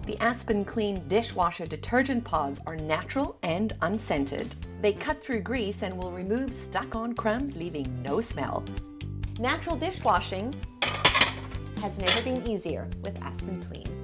The AspenClean dishwasher detergent pods are natural and unscented. They cut through grease and will remove stuck-on crumbs, leaving no smell. Natural dishwashing has never been easier with AspenClean.